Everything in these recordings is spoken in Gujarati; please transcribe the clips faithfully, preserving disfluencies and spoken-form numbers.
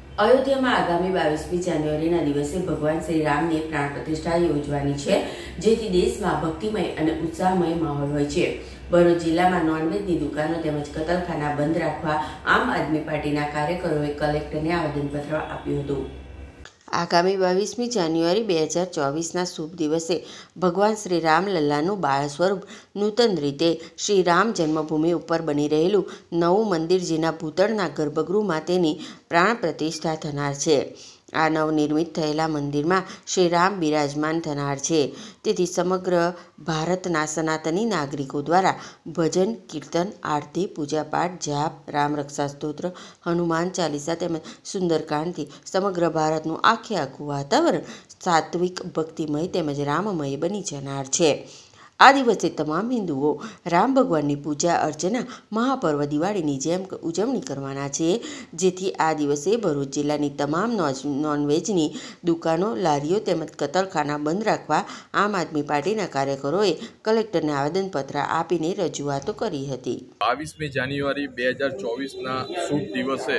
અયોધ્યામાં આગામી બાવીસમી જાન્યુઆરીના દિવસે ભગવાન શ્રી રામની પ્રાણ પ્રતિષ્ઠા યોજવાની છે, જેથી દેશમાં ભક્તિમય અને ઉત્સાહમય માહોલ હોય છે। ભરૂચ જિલ્લામાં નોનવેજની દુકાનો તેમજ કતલખાના બંધ રાખવા આમ આદમી પાર્ટીના કાર્યકરોએ કલેક્ટરને આવેદનપત્ર આપ્યું હતું। આગામી બાવીસમી જાન્યુઆરી બે હજાર ચોવીસના શુભ દિવસે ભગવાન શ્રી રામલલ્લાનું બાળ સ્વરૂપ નૂતન રીતે શ્રી રામ જન્મભૂમિ ઉપર બની રહેલું નવું મંદિર, જેના ભૂતળના ગર્ભગૃહમાં તેની પ્રાણ પ્રતિષ્ઠા થનાર છે। આ નવનિર્મિત થયેલા મંદિરમાં શ્રી રામ બિરાજમાન થનાર છે, તેથી સમગ્ર ભારતના સનાતની નાગરિકો દ્વારા ભજન, કીર્તન, આરતી, પૂજાપાઠ, જાપ, રામ રક્ષા સ્તોત્ર, હનુમાન ચાલીસા તેમજ સુંદરકાંડથી સમગ્ર ભારતનું આખે આખું વાતાવરણ સાત્વિક, ભક્તિમય તેમજ રામમય બની જનાર છે। આ દિવસે તમામ હિન્દુઓ રામ ભગવાનની પૂજા અર્ચના મહાપર્વ દિવાળીની જેમ ઉજવણી કરવાના છે, જેથી આ દિવસે ભરૂચ જિલ્લાની તમામ નોનવેજની દુકાનો, લારીઓ તેમજ કતલખાના બંધ રાખવા આમ આદમી પાર્ટીના કાર્યકરોએ કલેક્ટરને આવેદનપત્ર આપીને રજૂઆતો કરી હતી। બાવીસમી જાન્યુઆરી બે હજાર ચોવીસના શુભ દિવસે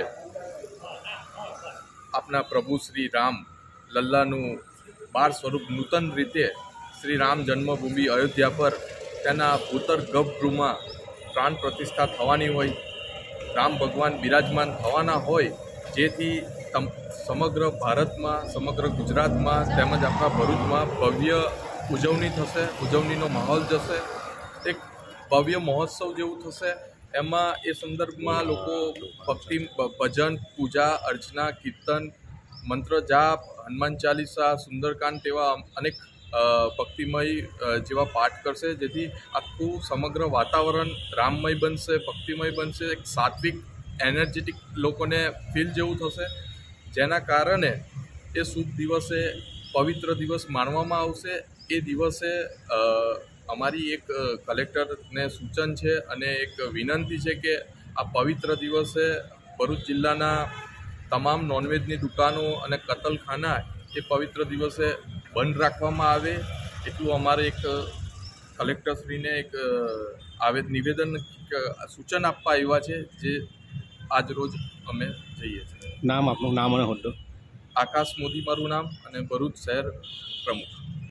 આપણા પ્રભુ શ્રી રામ લલ્લાનું બાળ સ્વરૂપ નૂતન રીતે શ્રી રામ જન્મભૂમિ અયોધ્યા પર તેના ભૂતળ ગર્ભગૃહમાં પ્રાણ પ્રતિષ્ઠા થવાની હોય, રામ ભગવાન બિરાજમાન થવાના હોય, જેથી સમગ્ર ભારતમાં, સમગ્ર ગુજરાતમાં તેમજ આખા ભરૂચમાં ભવ્ય ઉજવણી થશે, ઉજવણીનો માહોલ જશે, એક ભવ્ય મહોત્સવ જેવું થશે। એમાં એ સંદર્ભમાં લોકો ભક્તિ, ભજન, પૂજા અર્ચના, કીર્તન, મંત્ર જાપ, હનુમાન ચાલીસા, સુંદરકાંડ જેવા અનેક ભક્તિમય જેવા પાઠ કરશે, જેથી આખું સમગ્ર વાતાવરણ રામમય બનશે, ભક્તિમય બનશે, એક સાત્વિક, એનર્જેટિક લોકોને ફીલ જેવું થશે, જેના કારણે એ શુભ દિવસે પવિત્ર દિવસ માનવામાં આવશે। એ દિવસે અમારી એક કલેક્ટરને સૂચન છે અને એક વિનંતી છે કે આ પવિત્ર દિવસે ભરૂચ જિલ્લાના તમામ નોનવેજની દુકાનો અને કતલખાના એ પવિત્ર દિવસે બંધ રાખવામાં આવે, એટલું અમારે એક કલેક્ટરશ્રીને એક આવેદ નિવેદન સૂચન આપવા આવ્યા છે, જે આજ રોજ અમે જઈએ છીએ। નામ આપનું, નામ અને હોદ્દો? આકાશ મોદી મારું નામ અને ભરૂચ શહેર પ્રમુખ।